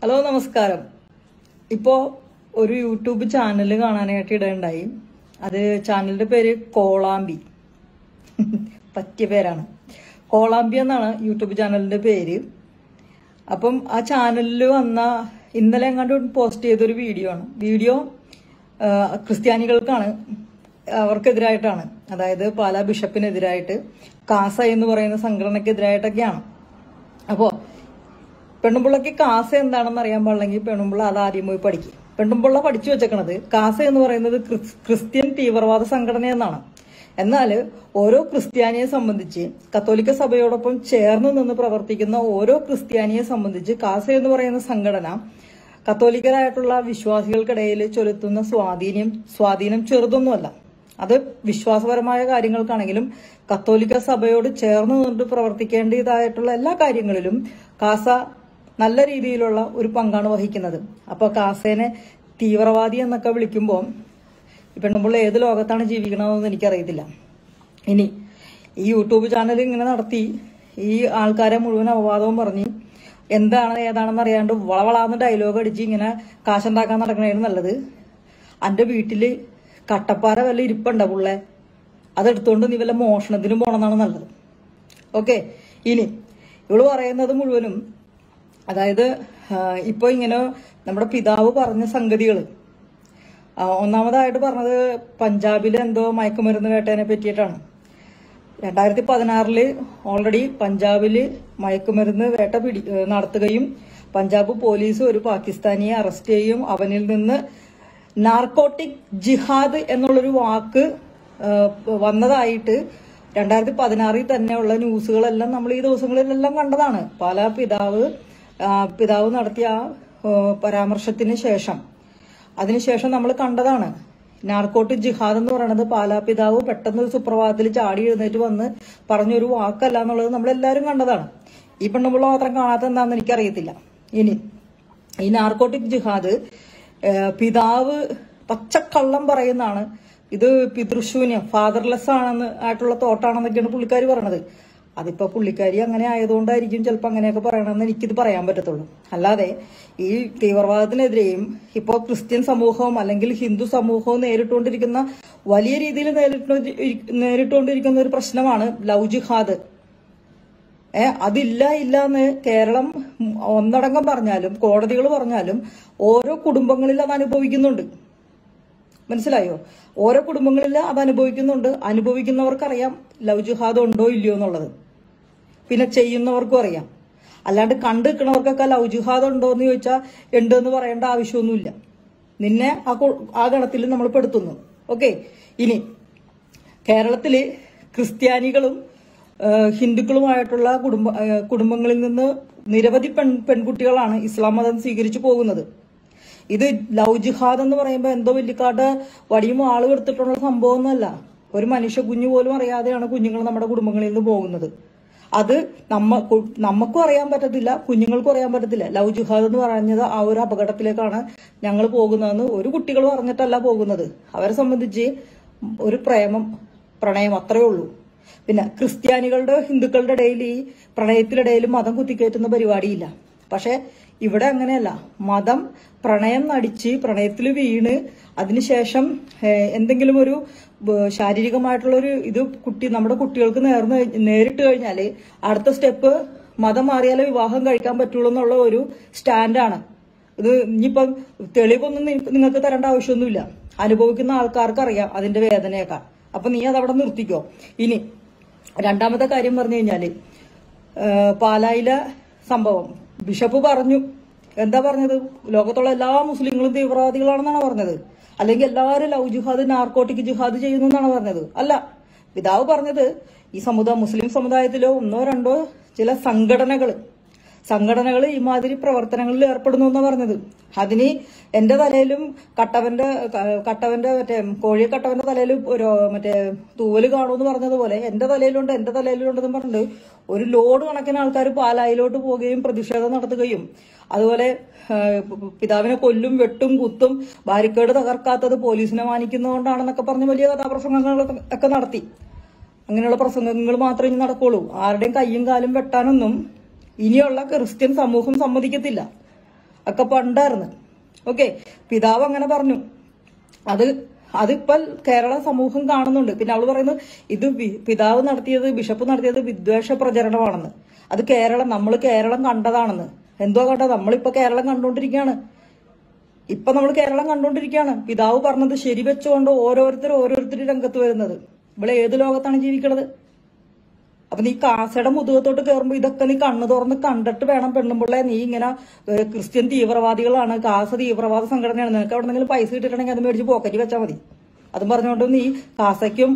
Hello നമസ്കാരം. ഇപ്പോ ഒരു യൂട്യൂബ് ചാനൽ കാണാനായിട്ട് ഇടയുണ്ടായി. അത് ചാനലിന്റെ പേര് കോളാമ്പി. പറ്റിയ പേരാണ്. കോളാമ്പി എന്നാണ് യൂട്യൂബ് ചാനലിന്റെ പേര്. അപ്പം ആ ചാനലിൽ വന്ന ഇന്നലെ എങ്ങാണ്ട് പോസ്റ്റ് ചെയ്തൊരു വീഡിയോ ആണ്. വീഡിയോ ക്രിസ്ത്യാനികൾക്കാണ്, അവർക്കെതിരായിട്ടാണ്. അതായത് പാലാ ബിഷപ്പിനെതിരായിട്ട്, കാസ എന്ന് പറയുന്ന സംഘടനക്കെതിരായിട്ടൊക്കെയാണ്. അപ്പോ പെണ്ണുമ്പിള്ളക്ക് കാസ എന്താണെന്ന് അറിയാൻ പാടില്ലെങ്കിൽ പെണ്ണുമ്പിള്ള അത് ആദ്യം പോയി പഠിക്കും. പെണ്ണുമ്പിള്ള പഠിച്ചു വെച്ചേക്കണത് കാസ എന്ന് പറയുന്നത് ക്രിസ്ത്യൻ തീവ്രവാദ സംഘടന എന്നാണ്. എന്നാൽ ഓരോ ക്രിസ്ത്യാനിയെ സംബന്ധിച്ച്, കത്തോലിക്ക സഭയോടൊപ്പം ചേർന്ന് നിന്ന് പ്രവർത്തിക്കുന്ന ഓരോ ക്രിസ്ത്യാനിയെ സംബന്ധിച്ച് കാസ എന്ന് പറയുന്ന സംഘടന കത്തോലിക്കരായിട്ടുള്ള വിശ്വാസികൾക്കിടയിൽ ചെലുത്തുന്ന സ്വാധീനം ചെറുതൊന്നുമല്ല. അത് വിശ്വാസപരമായ കാര്യങ്ങൾക്കാണെങ്കിലും കത്തോലിക്ക സഭയോട് ചേർന്ന് നിന്ന് പ്രവർത്തിക്കേണ്ടതായിട്ടുള്ള എല്ലാ കാര്യങ്ങളിലും കാസ നല്ല രീതിയിലുള്ള ഒരു പങ്കാണ് വഹിക്കുന്നത്. അപ്പൊ കാസേനെ തീവ്രവാദി എന്നൊക്കെ വിളിക്കുമ്പോൾ പെണ്ണുമ്പിള്ള ഏത് ലോകത്താണ് ജീവിക്കണമെന്ന് എനിക്കറിയത്തില്ല. ഇനി ഈ യൂട്യൂബ് ചാനൽ ഇങ്ങനെ നടത്തി ഈ ആൾക്കാരെ മുഴുവൻ അപവാദവും പറഞ്ഞ് എന്താണ് ഏതാണെന്ന് അറിയാണ്ട് വളവളാന്ന് ഡയലോഗ് അടിച്ച് ഇങ്ങനെ കാശുണ്ടാക്കാൻ നടക്കണേന് നല്ലത് അന്റെ വീട്ടില് കട്ടപ്പാര വല്ല ഇരിപ്പുണ്ട പുള്ളെ, അതെടുത്തോണ്ട് നീ വല്ല മോഷണത്തിനും പോണെന്നാണ് നല്ലത്. ഓക്കെ. ഇനി ഇവള് പറയുന്നത് മുഴുവനും, അതായത് ഇപ്പൊ ഇങ്ങനെ നമ്മുടെ പിതാവ് പറഞ്ഞ സംഗതികൾ, ഒന്നാമതായിട്ട് പറഞ്ഞത് പഞ്ചാബിലെ എന്തോ മയക്കുമരുന്ന് വേട്ടേനെ പറ്റിയിട്ടാണ്. 2016 ഓൾറെഡി പഞ്ചാബില് മയക്കുമരുന്ന് വേട്ട നടത്തുകയും പഞ്ചാബ് പോലീസ് ഒരു പാകിസ്ഥാനിയെ അറസ്റ്റ് ചെയ്യുകയും അവനിൽ നിന്ന് നാർക്കോട്ടിക് ജിഹാദ് എന്നുള്ളൊരു വാക്ക് വന്നതായിട്ട് 2016 തന്നെയുള്ള ന്യൂസുകളെല്ലാം നമ്മൾ ഈ ദിവസങ്ങളിലെല്ലാം കണ്ടതാണ്. പല പിതാവ് നടത്തിയ പരാമർശത്തിന് ശേഷം അതിനുശേഷം നമ്മൾ കണ്ടതാണ്. നാർക്കോട്ടിക് ജിഹാദ് എന്ന് പറയുന്നത് പാലാ പിതാവ് പെട്ടെന്ന് ഒരു സുപ്രഭാതത്തിൽ ചാടി എഴുന്നേറ്റ് വന്ന് പറഞ്ഞൊരു വാക്കല്ല എന്നുള്ളത് നമ്മളെല്ലാവരും കണ്ടതാണ്. ഈ പെണ്ണുമ്പിള്ള മാത്രം കാണാത്ത എന്താണെന്ന് എനിക്കറിയത്തില്ല. ഇനി ഈ നാർക്കോട്ടിക് ജിഹാദ് പിതാവ് പച്ചക്കള്ളം പറയുന്നതാണ്. ഇത് പിതൃശൂന്യം, ഫാദർലെസ് ആയിട്ടുള്ള തോട്ടാണെന്നൊക്കെയാണ് പുള്ളിക്കാരി പറയണത്. അതിപ്പോ പുള്ളിക്കാരി അങ്ങനെ ആയതുകൊണ്ടായിരിക്കും ചിലപ്പോൾ അങ്ങനെയൊക്കെ പറയണമെന്ന് എനിക്കിത് പറയാൻ പറ്റത്തുള്ളൂ. അല്ലാതെ ഈ തീവ്രവാദത്തിനെതിരെയും ഇപ്പോ ക്രിസ്ത്യൻ സമൂഹവും അല്ലെങ്കിൽ ഹിന്ദു സമൂഹവും നേരിട്ടുകൊണ്ടിരിക്കുന്ന വലിയ രീതിയിൽ നേരിട്ടുകൊണ്ടിരിക്കുന്ന ഒരു പ്രശ്നമാണ് ലവ് ജിഹാദ്. അതില്ല എന്ന് കേരളം ഒന്നടങ്കം പറഞ്ഞാലും കോടതികൾ പറഞ്ഞാലും ഓരോ കുടുംബങ്ങളിൽ അത് അനുഭവിക്കുന്നുണ്ട്. മനസ്സിലായോ? ഓരോ കുടുംബങ്ങളിൽ അത് അനുഭവിക്കുന്നുണ്ട്. അനുഭവിക്കുന്നവർക്കറിയാം ലവ് ജിഹാദ് ഉണ്ടോ ഇല്ലയോ എന്നുള്ളത്. പിന്നെ ചെയ്യുന്നവർക്കും അറിയാം. അല്ലാണ്ട് കണ്ടു നിൽക്കുന്നവർക്കൊക്കെ ലവ് ജിഹാദ് ഉണ്ടോ എന്ന് ചോദിച്ചാൽ ഉണ്ടെന്ന് പറയേണ്ട ആവശ്യമൊന്നുമില്ല. നിന്നെ ആ ഗണത്തിൽ നമ്മൾ പെടുത്തുന്നു. ഓക്കെ. ഇനി കേരളത്തില് ക്രിസ്ത്യാനികളും ഹിന്ദുക്കളുമായിട്ടുള്ള കുടുംബങ്ങളിൽ നിന്ന് നിരവധി പെൺകുട്ടികളാണ് ഇസ്ലാം മതം സ്വീകരിച്ചു പോകുന്നത്. ഇത് ലവ് ജിഹാദ് എന്ന് പറയുമ്പോൾ എന്തോ വലിയക്കാട്ട് വടിയും ആളും എടുത്തിട്ടുള്ള സംഭവമൊന്നുമല്ല. ഒരു മനുഷ്യ കുഞ്ഞു പോലും അറിയാതെയാണ് കുഞ്ഞുങ്ങൾ നമ്മുടെ കുടുംബങ്ങളിൽ നിന്ന് പോകുന്നത്. അത് നമുക്കും അറിയാൻ പറ്റത്തില്ല, കുഞ്ഞുങ്ങൾക്കും അറിയാൻ പറ്റത്തില്ല. ലവ് ജിഹാദ് എന്ന് പറഞ്ഞത് ആ ഒരു അപകടത്തിലേക്കാണ് ഞങ്ങൾ പോകുന്നതെന്ന് ഒരു കുട്ടികളും അറിഞ്ഞിട്ടല്ല പോകുന്നത്. അവരെ സംബന്ധിച്ച് ഒരു പ്രണയം അത്രേ ഉള്ളൂ. പിന്നെ ക്രിസ്ത്യാനികളുടെ ഹിന്ദുക്കളുടെ ഇടയിൽ ഈ പ്രണയത്തിനിടയിൽ മതം കുത്തിക്കയറ്റുന്ന പരിപാടിയില്ല. പക്ഷെ ഇവിടെ അങ്ങനെയല്ല. മതം പ്രണയം നടിച്ച് പ്രണയത്തിൽ വീണ് അതിനുശേഷം എന്തെങ്കിലും ഒരു ശാരീരികമായിട്ടുള്ളൊരു ഇത് നമ്മുടെ കുട്ടികൾക്ക് നേരിട്ട് കഴിഞ്ഞാൽ അടുത്ത സ്റ്റെപ്പ് മതം മാറിയാലേ വിവാഹം കഴിക്കാൻ പറ്റുള്ളൂ എന്നുള്ള ഒരു സ്റ്റാൻഡാണ് ഇത്. ഇനിയിപ്പം തെളിവൊന്നും നിങ്ങൾക്ക് തരേണ്ട ആവശ്യമൊന്നുമില്ല. അനുഭവിക്കുന്ന ആൾക്കാർക്ക് അറിയാം അതിന്റെ വേദനയൊക്കെ. അപ്പൊ നീ അതവിടെ നിർത്തിക്കോ. ഇനി രണ്ടാമത്തെ കാര്യം പറഞ്ഞു കഴിഞ്ഞാല് പാലായിലെ സംഭവം ബിഷപ്പ് പറഞ്ഞു. എന്താ പറഞ്ഞത്? ലോകത്തുള്ള എല്ലാ മുസ്ലിങ്ങളും തീവ്രവാദികളാണെന്നാണ് പറഞ്ഞത്. അല്ലെങ്കിൽ എല്ലാവരും ലവ് ജിഹാദ് നാർക്കോട്ടിക് ജിഹാദ് ചെയ്യുന്നു എന്നാണ് പറഞ്ഞത്. അല്ല, പിതാവ് പറഞ്ഞത് ഈ മുസ്ലിം സമുദായത്തിലോ ഒന്നോ രണ്ടോ ചില സംഘടനകൾ ഈ മാതിരി പ്രവർത്തനങ്ങളിൽ ഏർപ്പെടുന്നു എന്നാണ് പറഞ്ഞത്. അതിന് എന്റെ തലയിലും കട്ടവന്റെ കോഴിയെ കട്ടവന്റെ തലയിൽ മറ്റേ തൂവല് കാണുമെന്ന് പറഞ്ഞതുപോലെ എന്റെ തലയിലുണ്ടെന്ന് പറഞ്ഞിട്ട് ഒരു ലോഡ് കണക്കിന് ആൾക്കാർ പാലായിലോട്ട് പോവുകയും പ്രതിഷേധം നടത്തുകയും അതുപോലെ പിതാവിനെ കൊല്ലും, വെട്ടും, കുത്തും, ബാരിക്കേഡ് തകർക്കാത്തത് പോലീസിനെ മാനിക്കുന്നതുകൊണ്ടാണെന്നൊക്കെ പറഞ്ഞ് വലിയ കഥാപ്രസംഗങ്ങളൊക്കെ നടത്തി. അങ്ങനെയുള്ള പ്രസംഗങ്ങൾ മാത്രമേ ഇനി നടക്കുള്ളൂ. ആരുടെയും കയ്യും കാലും വെട്ടാനൊന്നും ഇനിയുള്ള ക്രിസ്ത്യൻ സമൂഹം സമ്മതിക്കത്തില്ല. ഒക്കെ പണ്ടായിരുന്നു. ഓക്കെ, പിതാവ് അങ്ങനെ പറഞ്ഞു. അതിപ്പോ കേരള സമൂഹം കാണുന്നുണ്ട്. പിന്നെ അവള് പറയുന്നത് ഇത് പിതാവ് നടത്തിയത്, ബിഷപ്പ് നടത്തിയത് വിദ്വേഷ പ്രചരണമാണെന്ന്. അത് നമ്മൾ കേരളം കണ്ടതാണെന്ന്. എന്തോ കണ്ടത്? നമ്മളിപ്പോ കേരളം കണ്ടുകൊണ്ടിരിക്കുകയാണ്. നമ്മൾ കേരളം കണ്ടുകൊണ്ടിരിക്കുകയാണ്. പിതാവ് പറഞ്ഞത് ശരിവെച്ചുകൊണ്ട് ഓരോരുത്തർ രംഗത്ത് വരുന്നത്. ഇവിടെ ഏത് ലോകത്താണ് ജീവിക്കണത്? അപ്പൊ നീ കാസയുടെ മുതുകത്തോട്ട് കയറുമ്പോ ഇതൊക്കെ നീ കണ്ണു തുറന്ന് കണ്ടിട്ട് വേണം പെണ്ണുമ്പിള്ളെ. നീ ഇങ്ങനെ ക്രിസ്ത്യൻ തീവ്രവാദികളാണ്, കാസ തീവ്രവാദ സംഘടനയാണ്, നിനക്ക് എവിടെ നിന്നെങ്കിലും പൈസ കിട്ടിയിട്ടുണ്ടെങ്കിൽ അത് മേടിച്ച് പോക്കറ്റ് വെച്ചാൽ മതി. അതും പറഞ്ഞുകൊണ്ട് നീ കാസയ്ക്കും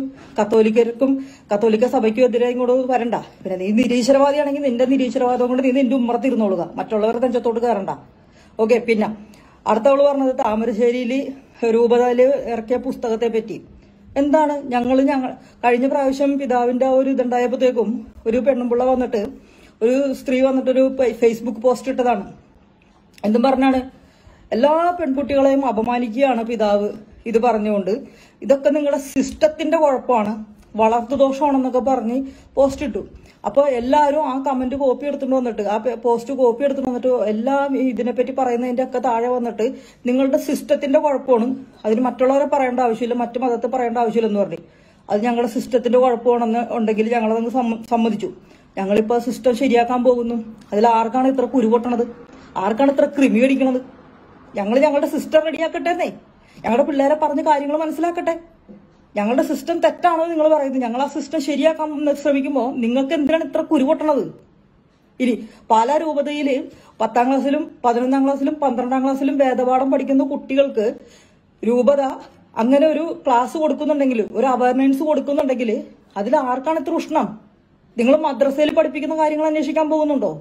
കത്തോലിക്ക സഭയ്ക്കും എതിരെ ഇങ്ങോട്ട് വരണ്ട. പിന്നെ നീ നിരീശ്വരവാദിയാണെങ്കിൽ നിന്റെ നിരീശ്വരവാദം കൊണ്ട് നീ നിന്റെ ഉമ്മറത്തിരുന്നോളുക, മറ്റുള്ളവരുടെ നെഞ്ചത്തോട്ട് കയറണ്ട. ഓക്കെ, പിന്നെ അടുത്തവള് പറഞ്ഞത് താമരശ്ശേരിയിൽ രൂപതയില് ഇറക്കിയ പുസ്തകത്തെ പറ്റി. എന്താണ് ഞങ്ങൾ കഴിഞ്ഞ പ്രാവശ്യം പിതാവിന്റെ ഒരു ഇതുണ്ടായപ്പോഴത്തേക്കും ഒരു പെണ്ണുമ്പിള്ള വന്നിട്ട്, ഒരു സ്ത്രീ വന്നിട്ടൊരു ഫേസ്ബുക്ക് പോസ്റ്റ് ഇട്ടതാണ്. എന്തും പറഞ്ഞാണ്, എല്ലാ പെൺകുട്ടികളെയും അപമാനിക്കുകയാണ് പിതാവ് ഇത് പറഞ്ഞുകൊണ്ട്. ഇതൊക്കെ നിങ്ങളുടെ സിസ്റ്റത്തിന്റെ കുഴപ്പമാണ്, വളർത്തുദോഷമാണെന്നൊക്കെ പറഞ്ഞ് പോസ്റ്റ് ഇട്ടു. അപ്പൊ എല്ലാവരും ആ കമന്റ് കോപ്പി എടുത്തുകൊണ്ട് വന്നിട്ട്, ആ പോസ്റ്റ് കോപ്പി എടുത്തുകൊണ്ട് വന്നിട്ട് എല്ലാം ഇതിനെപ്പറ്റി പറയുന്നതിന്റെ ഒക്കെ താഴെ വന്നിട്ട് നിങ്ങളുടെ സിസ്റ്റത്തിന്റെ കുഴപ്പമാണ്, അതിന് മറ്റുള്ളവരെ പറയേണ്ട ആവശ്യമില്ല, മറ്റു മതത്തെ പറയേണ്ട ആവശ്യമില്ലെന്ന് പറഞ്ഞു. അത് ഞങ്ങളുടെ സിസ്റ്റത്തിന്റെ കുഴപ്പമാണെന്ന് ഉണ്ടെങ്കിൽ ഞങ്ങളതങ്ങ് സമ്മതിച്ചു. ഞങ്ങളിപ്പോ സിസ്റ്റം ശരിയാക്കാൻ പോകുന്നു. അതിൽ ആർക്കാണ് ഇത്ര കുരുപൊട്ടണത്? ആർക്കാണ് ഇത്ര ക്രിമി അടിക്കണത്? ഞങ്ങളുടെ സിസ്റ്റം റെഡിയാക്കട്ടെ, ഞങ്ങളുടെ പിള്ളേരെ പറഞ്ഞ് കാര്യങ്ങൾ മനസ്സിലാക്കട്ടെ. ഞങ്ങളുടെ സിസ്റ്റം തെറ്റാണോ നിങ്ങൾ പറയുന്നത്? ഞങ്ങൾ ആ സിസ്റ്റം ശരിയാക്കാൻ ശ്രമിക്കുമ്പോൾ നിങ്ങൾക്ക് എന്തിനാണ് ഇത്ര കുരുപൊട്ടണത്? ഇനി പാലാ രൂപതയില് 10ാം ക്ലാസ്സിലും 11ാം ക്ലാസ്സിലും 12ാം ക്ലാസ്സിലും വേദപാഠം പഠിക്കുന്ന കുട്ടികൾക്ക് രൂപത അങ്ങനെ ഒരു ക്ലാസ് കൊടുക്കുന്നുണ്ടെങ്കിൽ, ഒരു അവയർനെസ് കൊടുക്കുന്നുണ്ടെങ്കിൽ അതിൽ ആർക്കാണ് ഇത്ര ഉഷ്ണം? നിങ്ങൾ മദ്രസയിൽ പഠിപ്പിക്കുന്ന കാര്യങ്ങൾ അന്വേഷിക്കാൻ പോകുന്നുണ്ടോ?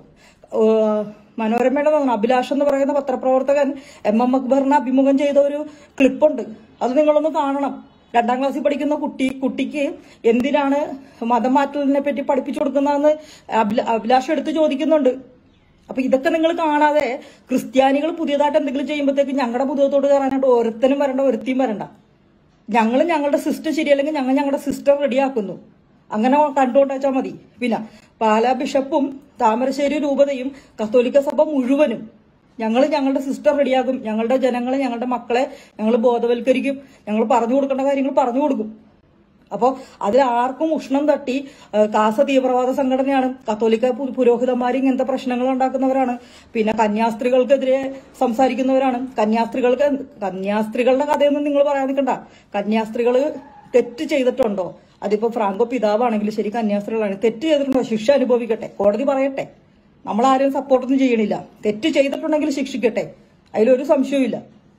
മനോരമയുടെ അഭിലാഷ് എന്ന് പറയുന്ന പത്രപ്രവർത്തകൻ MM അക്ബറിനെ അഭിമുഖം ചെയ്ത ഒരു ക്ലിപ്പുണ്ട്, അത് നിങ്ങളൊന്ന് കാണണം. 2ാം ക്ലാസ്സിൽ പഠിക്കുന്ന കുട്ടിക്ക് എന്തിനാണ് മതം മാറ്റലിനെ പറ്റി പഠിപ്പിച്ചു കൊടുക്കുന്നതെന്ന് അഭിലാഷ് എടുത്ത് ചോദിക്കുന്നുണ്ട്. അപ്പൊ ഇതൊക്കെ നിങ്ങൾ കാണാതെ ക്രിസ്ത്യാനികൾ പുതിയതായിട്ട് എന്തെങ്കിലും ചെയ്യുമ്പോഴത്തേക്ക് ഞങ്ങളുടെ പുതിയതോട് കയറാനായിട്ട് ഒരുത്തനും വരണ്ട, ഒരുത്തിയും വരണ്ട. ഞങ്ങളുടെ സിസ്റ്റം ശരിയല്ലെങ്കിൽ ഞങ്ങളുടെ സിസ്റ്റം റെഡിയാക്കുന്നു, അങ്ങനെ കണ്ടുകൊണ്ട് വെച്ചാൽ മതി. പിന്നെ പാലാ ബിഷപ്പും താമരശ്ശേരി രൂപതയും കത്തോലിക്ക സഭ മുഴുവനും ഞങ്ങളുടെ സിസ്റ്റം റെഡിയാക്കും. ഞങ്ങളുടെ ജനങ്ങളെ, ഞങ്ങളുടെ മക്കളെ ഞങ്ങൾ ബോധവൽക്കരിക്കും. ഞങ്ങൾ പറഞ്ഞു കൊടുക്കേണ്ട കാര്യങ്ങൾ പറഞ്ഞു കൊടുക്കും. അപ്പോൾ അതിൽ ആർക്കും ഉഷ്ണം തട്ടി കാസ തീവ്രവാദ സംഘടനയാണ്, കത്തോലിക്ക പുരോഹിതന്മാർ ഇങ്ങനത്തെ പ്രശ്നങ്ങൾ ഉണ്ടാക്കുന്നവരാണ്, പിന്നെ കന്യാസ്ത്രീകൾക്കെതിരെ സംസാരിക്കുന്നവരാണ്. കന്യാസ്ത്രീകളുടെ കഥയൊന്നും നിങ്ങൾ പറയാൻ നിൽക്കണ്ട. കന്യാസ്ത്രീകൾ തെറ്റ് ചെയ്തിട്ടുണ്ടോ? അതിപ്പോ ഫ്രാങ്കോ പിതാവാണെങ്കിലും ശരി, കന്യാസ്ത്രീകളാണ് തെറ്റ് ചെയ്തിട്ടുണ്ടോ? ശിക്ഷ അനുഭവിക്കട്ടെ, കോടതി പറയട്ടെ. നമ്മളാരും സപ്പോർട്ടൊന്നും ചെയ്യണില്ല. തെറ്റ് ചെയ്തിട്ടുണ്ടെങ്കിൽ ശിക്ഷിക്കട്ടെ, അതിലൊരു സംശയവും.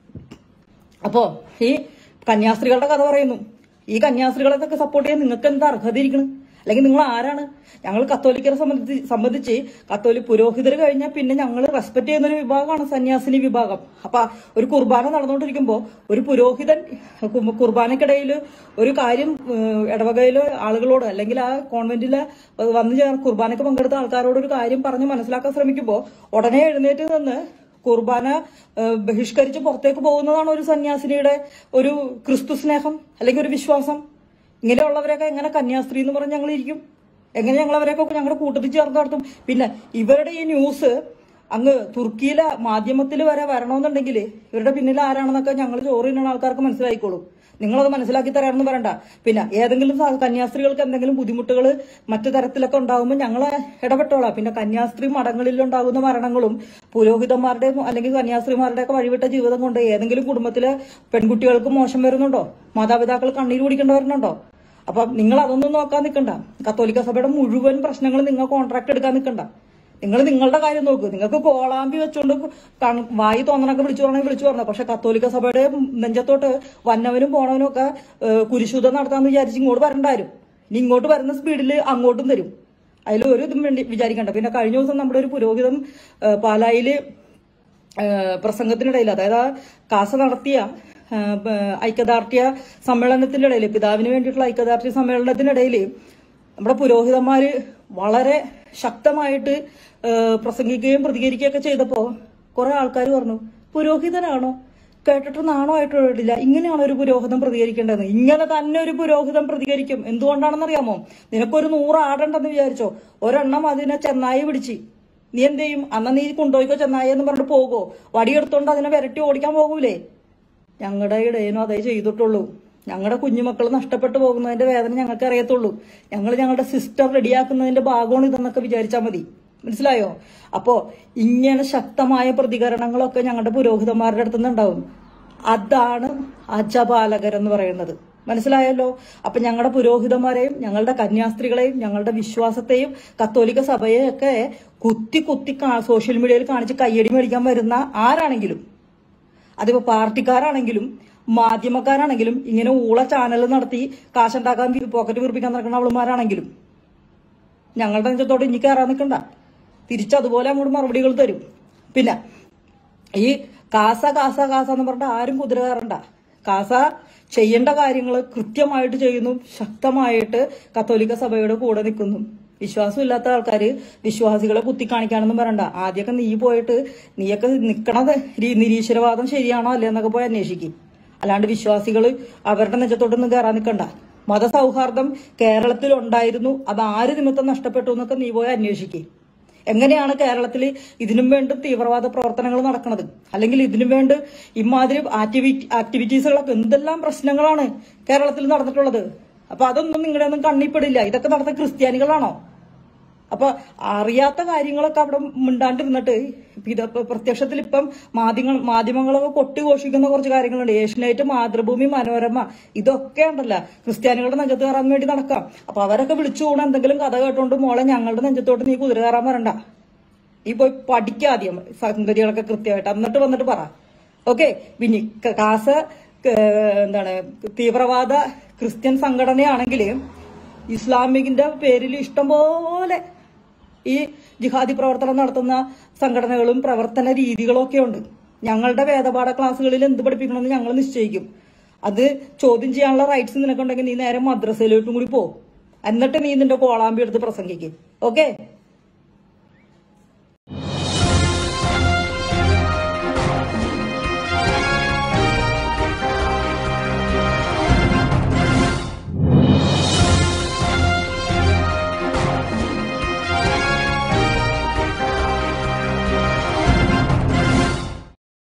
അപ്പോ ഈ കന്യാസ്ത്രീകളുടെ കഥ പറയുന്നു. ഈ കന്യാസ്ത്രീകളൊക്കെ സപ്പോർട്ട് ചെയ്യാൻ നിങ്ങൾക്ക് എന്താ അർഹത ഇരിക്കണം? അല്ലെങ്കിൽ നിങ്ങൾ ആരാണ്? ഞങ്ങൾ കത്തോലിക്കരെ സംബന്ധിച്ച് പുരോഹിതർ കഴിഞ്ഞാൽ പിന്നെ ഞങ്ങൾ റെസ്പെക്ട് ചെയ്യുന്ന ഒരു വിഭാഗമാണ് സന്യാസിനി വിഭാഗം. അപ്പൊ ഒരു കുർബാന നടന്നുകൊണ്ടിരിക്കുമ്പോൾ ഒരു പുരോഹിതൻ കുർബാനക്കിടയിൽ ഒരു കാര്യം ഇടവകയിലെ ആളുകളോട് അല്ലെങ്കിൽ ആ കോൺവെന്റിലെ വന്നു ചേർന്ന് കുർബാനയ്ക്ക് പങ്കെടുത്ത ആൾക്കാരോട് ഒരു കാര്യം പറഞ്ഞ് മനസ്സിലാക്കാൻ ശ്രമിക്കുമ്പോൾ ഉടനെ എഴുന്നേറ്റ് നിന്ന് കുർബാന ബഹിഷ്കരിച്ച് പുറത്തേക്ക് പോകുന്നതാണ് ഒരു സന്യാസിനിയുടെ ഒരു ക്രിസ്തു സ്നേഹം അല്ലെങ്കിൽ ഒരു വിശ്വാസം. ഇങ്ങനെയുള്ളവരൊക്കെ എങ്ങനെ കന്യാസ്ത്രീ എന്ന് പറഞ്ഞ് ഞങ്ങൾ ഇരിക്കും? എങ്ങനെ ഞങ്ങൾ അവരെയൊക്കെ ഞങ്ങളുടെ കൂട്ടത്തിൽ ചേർത്ത് നടത്തും? പിന്നെ ഇവരുടെ ഈ ന്യൂസ് അങ്ങ് തുർക്കിയിലെ മാധ്യമത്തിൽ വരെ വരണമെന്നുണ്ടെങ്കിൽ ഇവരുടെ പിന്നിൽ ആരാണെന്നൊക്കെ ഞങ്ങൾ ചോറിനുള്ള ആൾക്കാർക്ക് മനസ്സിലായിക്കോളും. നിങ്ങളത് മനസ്സിലാക്കി തരാമെന്ന് പറയണ്ട. പിന്നെ ഏതെങ്കിലും കന്യാസ്ത്രീകൾക്ക് എന്തെങ്കിലും ബുദ്ധിമുട്ടുകൾ മറ്റു തരത്തിലൊക്കെ ഉണ്ടാകുമ്പോൾ ഞങ്ങൾ ഇടപെട്ടോളാം. പിന്നെ കന്യാസ്ത്രീ മഠങ്ങളിലുണ്ടാകുന്ന മരണങ്ങളും പുരോഹിതന്മാരുടെയും അല്ലെങ്കിൽ കന്യാസ്ത്രീമാരുടെയൊക്കെ വഴിവിട്ട ജീവിതം കൊണ്ട് ഏതെങ്കിലും കുടുംബത്തിലെ പെൺകുട്ടികൾക്ക് മോശം വരുന്നുണ്ടോ? മാതാപിതാക്കൾ കണ്ണീര് കുടിക്കേണ്ടി വരുന്നുണ്ടോ? അപ്പൊ നിങ്ങൾ അതൊന്നും നോക്കാൻ നിൽക്കണ്ട. കത്തോലിക്ക സഭയുടെ മുഴുവൻ പ്രശ്നങ്ങൾ നിങ്ങൾ കോൺട്രാക്ട് എടുക്കാൻ നിൽക്കണ്ട. നിങ്ങൾ നിങ്ങളുടെ കാര്യം നോക്കൂ. നിങ്ങൾക്ക് കോളാമ്പി വെച്ചുകൊണ്ട് വായി തോന്നണൊക്കെ വിളിച്ചു പറഞ്ഞു. പക്ഷെ കത്തോലിക്ക സഭയുടെ നെഞ്ചത്തോട്ട് വന്നവനും പോണവനും ഒക്കെ കുരിശുദ്ധം നടത്താന്ന് വിചാരിച്ച് ഇങ്ങോട്ട് വരണ്ടാരും. ഇനി ഇങ്ങോട്ട് വരുന്ന സ്പീഡിൽ അങ്ങോട്ടും തരും. അതിൽ ഒരു ഇതും വേണ്ടി വിചാരിക്കണ്ട. പിന്നെ കഴിഞ്ഞ ദിവസം നമ്മുടെ ഒരു പുരോഹിതൻ പാലായില് പ്രസംഗത്തിനിടയിൽ, അതായത് കാസ നടത്തിയ ഐക്യദാർഢ്യ സമ്മേളനത്തിന്റെ ഇടയിൽ, പിതാവിന് വേണ്ടിയിട്ടുള്ള ഐക്യദാർഢ്യ സമ്മേളനത്തിനിടയിൽ നമ്മുടെ പുരോഹിതന്മാര് വളരെ ശക്തമായിട്ട് പ്രസംഗിക്കുകയും പ്രതികരിക്കുകയൊക്കെ ചെയ്തപ്പോ കുറെ ആൾക്കാർ പറഞ്ഞു, പുരോഹിതനാണോ? കേട്ടിട്ട് നാണോ ആയിട്ട് കേട്ടില്ല. ഇങ്ങനെയാണോ ഒരു പുരോഹിതം പ്രതികരിക്കേണ്ടത്? ഇങ്ങനെ തന്നെ ഒരു പുരോഹിതം പ്രതികരിക്കും. എന്തുകൊണ്ടാണെന്നറിയാമോ? നിനക്കൊരു 100 ആടുണ്ടെന്ന് വിചാരിച്ചോ, ഒരെണ്ണം അതിനെ ചെന്നായി പിടിച്ച് നീ എന്ത് ചെയ്യും? അന്ന് നീ കൊണ്ടുപോയിക്കോ ചെന്നായി എന്ന് പറഞ്ഞിട്ട് പോകുമോ? വടിയെടുത്തോണ്ട് അതിനെ വിരട്ടി ഓടിക്കാൻ പോകൂലേ? ഞങ്ങളുടെ ഇടയനും അതേ ചെയ്തിട്ടുള്ളൂ. ഞങ്ങളുടെ കുഞ്ഞുമക്കൾ നഷ്ടപ്പെട്ടു പോകുന്നതിന്റെ വേദന ഞങ്ങൾക്ക് അറിയത്തുള്ളൂ. ഞങ്ങൾ ഞങ്ങളുടെ സിസ്റ്റർ റെഡിയാക്കുന്നതിന്റെ ഭാഗമാണ് ഇതെന്നൊക്കെ വിചാരിച്ചാൽ മതി. മനസ്സിലായോ? അപ്പോ ഇങ്ങനെ ശക്തമായ പ്രതികരണങ്ങളൊക്കെ ഞങ്ങളുടെ പുരോഹിതന്മാരുടെ അടുത്ത് നിന്നുണ്ടാവും. അതാണ് അജപാലകരെന്ന് പറയുന്നത്. മനസ്സിലായല്ലോ? അപ്പൊ ഞങ്ങളുടെ പുരോഹിതന്മാരെയും ഞങ്ങളുടെ കന്യാസ്ത്രീകളെയും ഞങ്ങളുടെ വിശ്വാസത്തെയും കത്തോലിക്ക സഭയെയൊക്കെ കുത്തി കുത്തി സോഷ്യൽ മീഡിയയിൽ കാണിച്ച് കയ്യടി മേടിക്കാൻ വരുന്ന ആരാണെങ്കിലും, അതിപ്പോ പാർട്ടിക്കാരാണെങ്കിലും മാധ്യമക്കാരാണെങ്കിലും ഇങ്ങനെ ഊള ചാനൽ നടത്തി കാശുണ്ടാക്കാൻ പോക്കറ്റ് വീർപ്പിക്കാൻ നടക്കുന്ന അവളുമാരാണെങ്കിലും ഞങ്ങളുടെ നെഞ്ചത്തോട് ഇനി കയറാൻ നിൽക്കണ്ട. തിരിച്ചതുപോലെ അങ്ങോട്ട് മറുപടികൾ തരും. പിന്നെ ഈ കാസ കാസ കാസ എന്ന് പറഞ്ഞിട്ട് ആരും കുതിര കയറണ്ട. കാസ ചെയ്യേണ്ട കാര്യങ്ങൾ കൃത്യമായിട്ട് ചെയ്യുന്നു. ശക്തമായിട്ട് കത്തോലിക്ക സഭയുടെ കൂടെ നിൽക്കുന്നു. വിശ്വാസമില്ലാത്ത ആൾക്കാർ വിശ്വാസികളെ കുത്തിക്കാണിക്കാനൊന്നും പറയണ്ട. ആദ്യമൊക്കെ നീ പോയിട്ട് നീയൊക്കെ നിൽക്കണത് നിരീശ്വരവാദം ശരിയാണോ അല്ലേ എന്നൊക്കെ പോയി അന്വേഷിക്കും. അല്ലാണ്ട് വിശ്വാസികൾ അവരുടെ നെഞ്ചത്തോട്ടൊന്നും കയറാൻ നിൽക്കണ്ട. മതസൗഹാർദ്ദം കേരളത്തിൽ ഉണ്ടായിരുന്നു, അത് ആര് നിമിത്തം നഷ്ടപ്പെട്ടു എന്നൊക്കെ നീ പോയി അന്വേഷിക്കും. എങ്ങനെയാണ് കേരളത്തിൽ ഇതിനും വേണ്ടി തീവ്രവാദ പ്രവർത്തനങ്ങൾ നടക്കുന്നത്? അല്ലെങ്കിൽ ഇതിനും വേണ്ടി ഇമാതിരി ആക്ടിവിറ്റീസുകളൊക്കെ എന്തെല്ലാം പ്രശ്നങ്ങളാണ് കേരളത്തിൽ നടന്നിട്ടുള്ളത്? അപ്പൊ അതൊന്നും നിങ്ങളുടെ ഒന്നും കണ്ണിപ്പെടില്ല. ഇതൊക്കെ നടന്ന ക്രിസ്ത്യാനികളാണോ? അപ്പൊ അറിയാത്ത കാര്യങ്ങളൊക്കെ അവിടെ മിണ്ടാണ്ടിരുന്നിട്ട് പ്രത്യക്ഷത്തിൽ ഇപ്പം മാധ്യമങ്ങളൊക്കെ കൊട്ടിഘോഷിക്കുന്ന കുറച്ച് കാര്യങ്ങളുണ്ട്. ഏഷ്യനെറ്റ്, മാതൃഭൂമി, മനോരമ, ഇതൊക്കെ ഉണ്ടല്ല ക്രിസ്ത്യാനികളുടെ നെഞ്ചത്ത് കയറാൻ വേണ്ടി നടക്കാം. അപ്പൊ അവരൊക്കെ വിളിച്ചു കൂടെ എന്തെങ്കിലും കഥ കേട്ടോണ്ട് മോളെ ഞങ്ങളുടെ നെഞ്ചത്തോട്ട് നീ കുതിര കയറാൻ വരണ്ട. നീ പോയി പഠിക്കാദ്യം സംഗതികളൊക്കെ കൃത്യമായിട്ട്, എന്നിട്ട് വന്നിട്ട് പറ. ഓക്കെ? പിന്നെ കാസ തീവ്രവാദ ക്രിസ്ത്യൻ സംഘടനയാണെങ്കിൽ ഇസ്ലാമികിന്റെ പേരിൽ ഇഷ്ടംപോലെ ഈ ജിഹാദി പ്രവർത്തനം നടത്തുന്ന സംഘടനകളും പ്രവർത്തന രീതികളും ഒക്കെ ഉണ്ട്. ഞങ്ങളുടെ വേദപാഠ ക്ലാസ്സുകളിൽ എന്ത് പഠിപ്പിക്കണമെന്ന് ഞങ്ങൾ നിശ്ചയിക്കും. അത് ചോദ്യം ചെയ്യാനുള്ള റൈറ്റ്സ് നിനക്കുണ്ടെങ്കിൽ നീ നേരെ മദ്രസയിലോട്ടും കൂടി പോ. എന്നിട്ട് നീ നിന്റെ കോളാമ്പി എടുത്ത് പ്രസംഗിക്കും. ഓക്കെ?